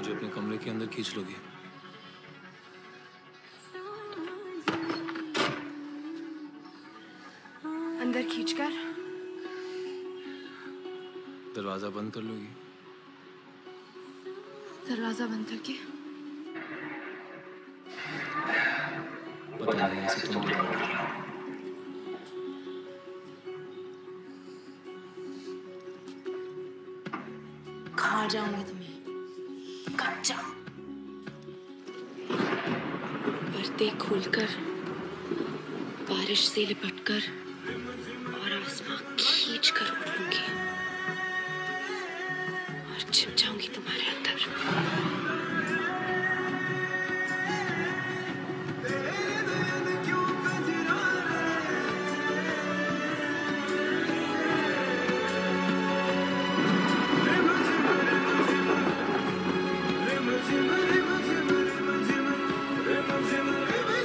मुझे अपने कमरे के अंदर खींच लोगी? अंदर खींचकर दरवाजा बंद कर लोगी? दरवाजा बंद करके पता नहीं, ऐसे तुम डिमांड कर रही हो। कहाँ जाऊंगी तुम्हें? कब जाऊं? पर्दे खोलकर, बारिश से लिपटकर और आसमां खींच कर उड़ूंगी और छिप जाऊंगी